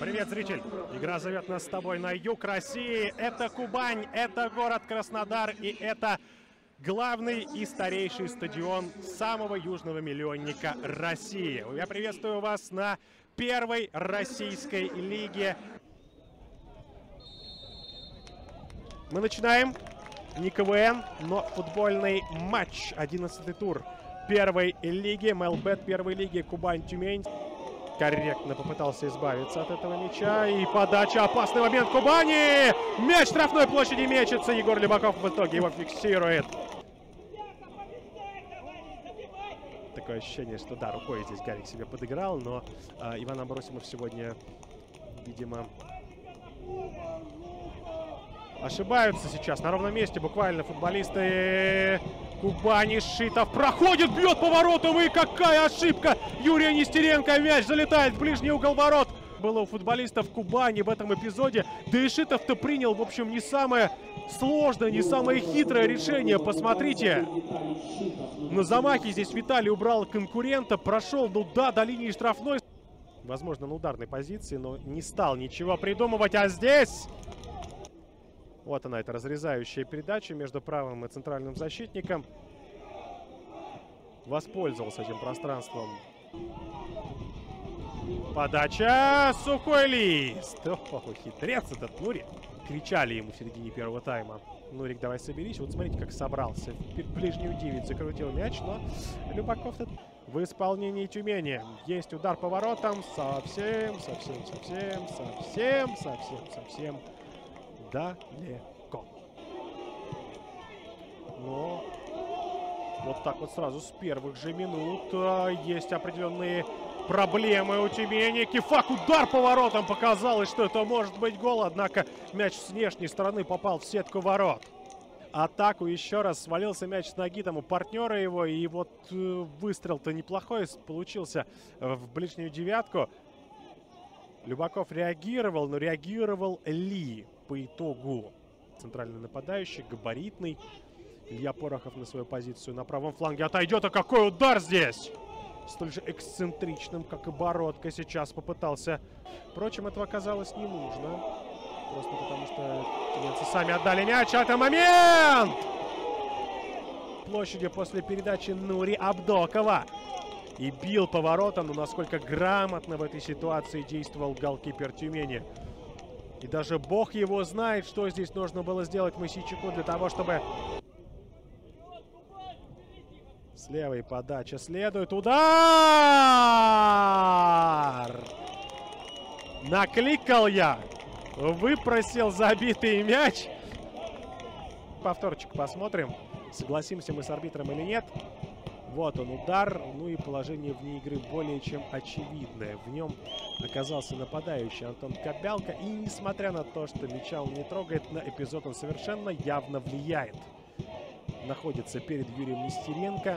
Привет, зритель! Игра зовет нас с тобой на юг России. Это Кубань, это город Краснодар и это главный и старейший стадион самого южного миллионника России. Я приветствую вас на первой российской лиге. Мы начинаем не КВН, но футбольный матч. 11-й тур первой лиги. МЛБет первой лиги Кубань-Тюмень. Корректно попытался избавиться от этого мяча. И подача. Опасный момент Кубани. Мяч в штрафной площади мечется. Егор Любаков в итоге его фиксирует. Такое ощущение, что да, рукой здесь Гарик себе подыграл. Но Иван Абросимов сегодня, видимо, ошибаются сейчас. На ровном месте буквально футболисты Кубани. Шитов проходит, бьет поворотом. И какая ошибка! Юрия Нестеренко. Мяч залетает в ближний угол ворот. Было у футболистов Кубани в этом эпизоде. Да и Шитов-то принял, в общем, не самое сложное, не самое хитрое решение. Посмотрите. На замахе здесь Виталий убрал конкурента. Прошел, ну да, до линии штрафной. Возможно, на ударной позиции, но не стал ничего придумывать. А здесь... Вот она, эта разрезающая передача между правым и центральным защитником. Воспользовался этим пространством. Подача. Сухой лист. Ох, хитрец этот Нурик. Кричали ему в середине первого тайма. Нурик, давай соберись. Вот смотрите, как собрался. В ближнюю 9 закрутил мяч, но Любаков в исполнении Тюмени. Есть удар по воротам. Совсем далеко. Но вот так вот сразу с первых же минут есть определенные проблемы у Тюмени. Кифак, удар по воротам. Показалось, что это может быть гол. Однако мяч с внешней стороны попал в сетку ворот. Атаку еще раз. Свалился мяч с ноги там у партнера его. И вот выстрел-то неплохой получился в ближнюю девятку. Любаков реагировал, но реагировал ли по итогу? Центральный нападающий, габаритный. Илья Порохов на свою позицию на правом фланге отойдет. А какой удар здесь! Столь же эксцентричным, как и Бородко сейчас попытался. Впрочем, этого оказалось не нужно. Просто потому что тюменцы сами отдали мяч. А это момент! Площади после передачи Нури Абдокова. И бил поворотом, но насколько грамотно в этой ситуации действовал голкипер Тюмени. И даже бог его знает, что здесь нужно было сделать Мосейчуку для того, чтобы... С левой подача следует. Удар! Накликал я. Выпросил забитый мяч. Повторчик посмотрим, согласимся мы с арбитром или нет. Вот он, удар. Ну и положение вне игры более чем очевидное. В нем оказался нападающий Антон Кобялко. И несмотря на то, что мяча он не трогает, на эпизод он совершенно явно влияет. Находится перед Юрием Нестеренко.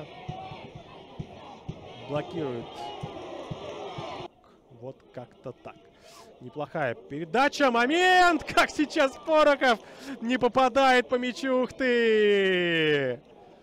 Блокирует. Вот как-то так. Неплохая передача. Момент! Как сейчас Порохов не попадает по мячу. Ух ты!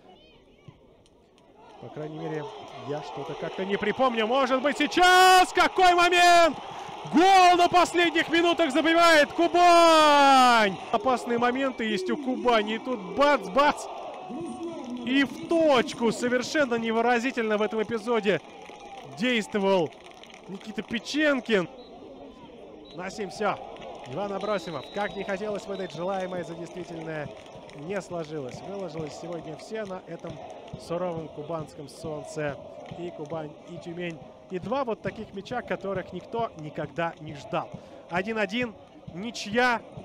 По крайней мере, я что-то как-то не припомню. Может быть, сейчас! Какой момент! Гол на последних минутах забивает Кубань! Опасные моменты есть у Кубани. И тут бац-бац! И в точку! Совершенно невыразительно в этом эпизоде действовал Никита Печенкин. На сим все. Иван Абросимов. Как не хотелось выдать желаемое за действительное, не сложилось. Выложилось сегодня все на этом суровом кубанском солнце. И Кубань, и Тюмень. И два вот таких мяча, которых никто никогда не ждал. 1-1. Ничья.